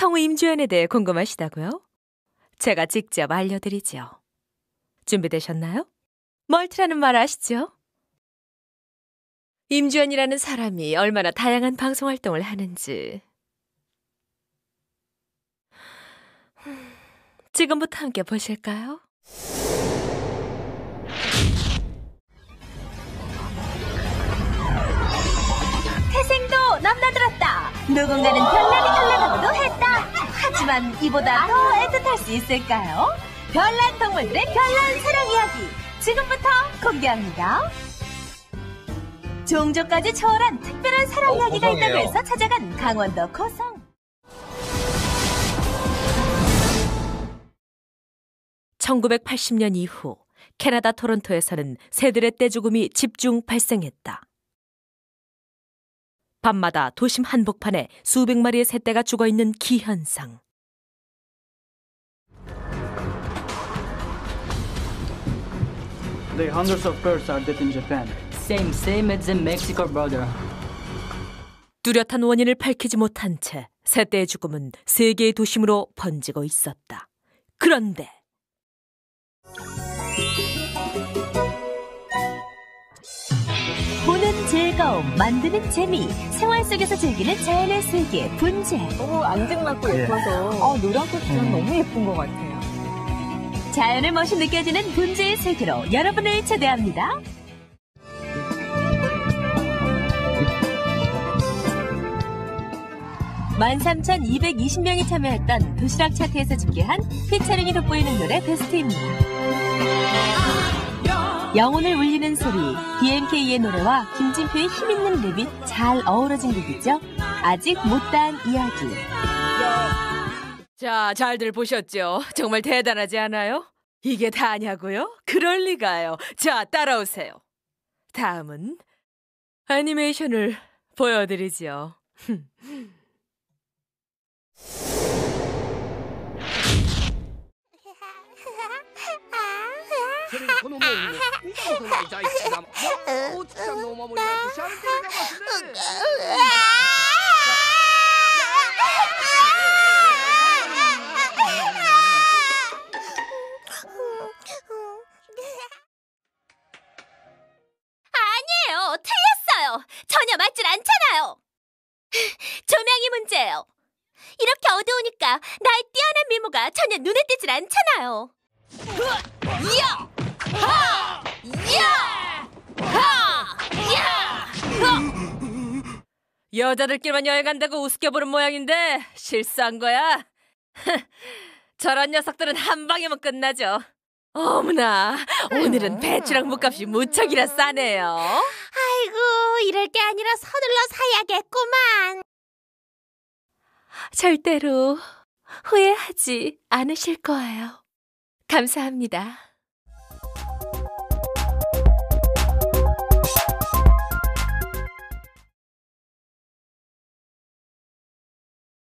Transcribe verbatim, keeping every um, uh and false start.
성우 임주현에 대해 궁금하시다고요? 제가 직접 알려드리죠. 준비되셨나요? 멀티라는 말 아시죠? 임주현이라는 사람이 얼마나 다양한 방송 활동을 하는지 지금부터 함께 보실까요? 태생도 넘나들었다. 누군가는 별난이 탈락하고도 했다. 하지만 이보다 더 애틋할 수 있을까요? 별난 동물들의 별난 사랑 이야기 지금부터 공개합니다. 종족까지 초월한 특별한 사랑 어, 이야기가 고성이에요. 있다고 해서 찾아간 강원도 고성. 천구백팔십 년 이후 캐나다 토론토에서는 새들의 떼죽음이 집중 발생했다. 밤마다 도심 한복판에 수백 마리의 새떼가 죽어있는 기현상. The hundreds of birds are dead in Japan. Same, same as in Mexico, brother. 뚜렷한 원인을 밝히지 못한 채 새떼의 죽음은 세계의 도심으로 번지고 있었다. 그런데 보는 즐거움, 만드는 재미, 생활 속에서 즐기는 자연의 세계, 분재. 너무 앙증맞고 예뻐서 어, 노란꽃은 너무 예쁜 것 같아요. 자연의 멋이 느껴지는 분재의 세계로 여러분을 초대합니다. 만 삼천이백이십 명이 참여했던 도시락 차트에서 집계한 피처링이 돋보이는 노래 베스트입니다. 영혼을 울리는 소리, 디엠케이의 노래와 김진표의 힘있는 랩이 잘 어우러진 곡이죠. 아직 못다한 이야기. 자, 잘들 보셨죠? 정말 대단하지 않아요? 이게 다냐고요? 그럴 리가요. 자, 따라오세요. 다음은 애니메이션을 보여드리죠. 아니에요. 틀렸어요. 전혀 맞질 않잖아요. 조명이 문제예요. 이렇게 어두우니까 나의 뛰어난 미모가 전혀 눈에 띄질 않잖아요. 이야! 하! 이야! 하! 이야! 여자들끼리만 여행 간다고 우습게 보는 모양인데 실수한 거야? 저런 녀석들은 한 방이면 끝나죠. 어머나, 오늘은 배추랑 묵값이 무척이나 싸네요. 아이고, 이럴 게 아니라 서둘러 사야겠구만. 절대로 후회하지 않으실 거예요. 감사합니다.